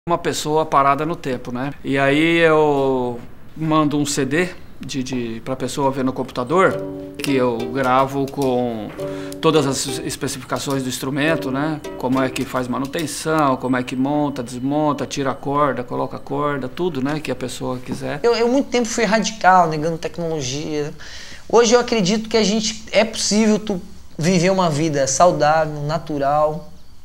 Uma pessoa parada no tempo, né? E aí eu mando um CD para a pessoa ver no computador, que eu gravo com todas as especificações do instrumento, né? Como é que faz manutenção, como é que monta, desmonta, tira a corda, coloca a corda, tudo, né? Que a pessoa quiser. Eu muito tempo fui radical, negando tecnologia. Hoje eu acredito que é possível tu viver uma vida saudável, natural,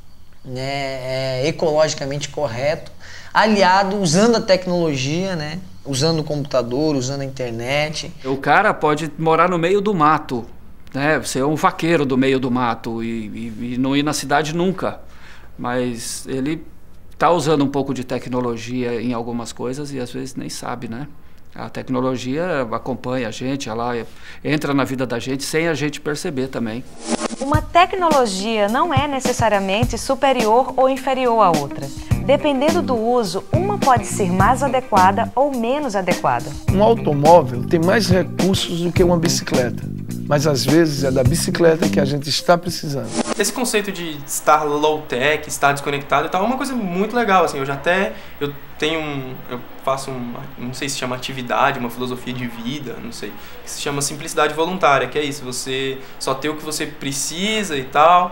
né, ecologicamente correto, aliado, usando a tecnologia, né, usando o computador, usando a internet. O cara pode morar no meio do mato, né, ser um vaqueiro do meio do mato e não ir na cidade nunca, mas ele está usando um pouco de tecnologia em algumas coisas e às vezes nem sabe, né? A tecnologia acompanha a gente, ela entra na vida da gente sem a gente perceber também. Uma tecnologia não é necessariamente superior ou inferior à outra. Dependendo do uso, uma pode ser mais adequada ou menos adequada. Um automóvel tem mais recursos do que uma bicicleta, mas às vezes é da bicicleta que a gente está precisando. Esse conceito de estar low-tech, estar desconectado e tal, é uma coisa muito legal, assim, eu faço não sei se chama atividade, uma filosofia de vida, não sei, que se chama simplicidade voluntária, que é isso, você só ter o que você precisa e tal,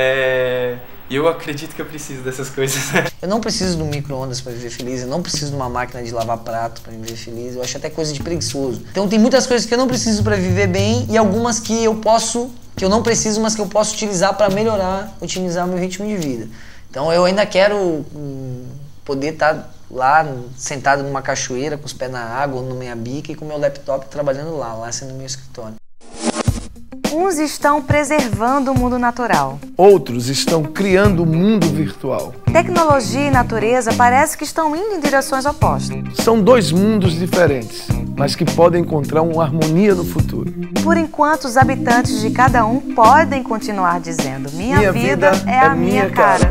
e eu acredito que eu preciso dessas coisas. Eu não preciso de um micro-ondas para viver feliz, eu não preciso de uma máquina de lavar prato para viver feliz, eu acho até coisa de preguiçoso. Então tem muitas coisas que eu não preciso para viver bem e algumas que eu não preciso, mas que eu posso utilizar para melhorar, otimizar meu ritmo de vida. Então eu ainda quero poder estar lá sentado numa cachoeira com os pés na água ou no minha bica e com meu laptop trabalhando lá sendo meu escritório. Uns estão preservando o mundo natural. Outros estão criando o mundo virtual. Tecnologia e natureza parece que estão indo em direções opostas. São dois mundos diferentes, mas que podem encontrar uma harmonia no futuro. Por enquanto, os habitantes de cada um podem continuar dizendo: minha vida é a minha cara.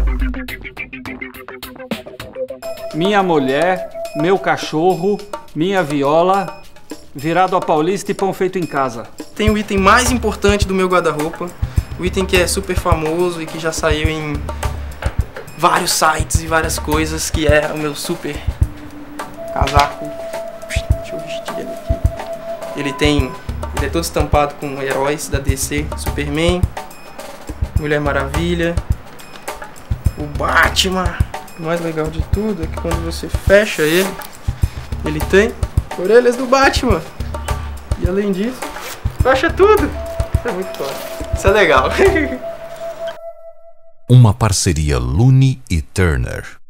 Minha mulher, meu cachorro, minha viola, virado a paulista e pão feito em casa. Tem o item mais importante do meu guarda-roupa, o item que é super famoso e que já saiu em vários sites e várias coisas, que é o meu super casaco. Deixa eu vestir ele aqui. Ele é todo estampado com heróis da DC, Superman, Mulher Maravilha, o Batman. O mais legal de tudo é que quando você fecha ele tem orelhas do Batman. E além disso, fecha tudo. Isso é muito foda. Isso é legal. Uma parceria Looney e Turner.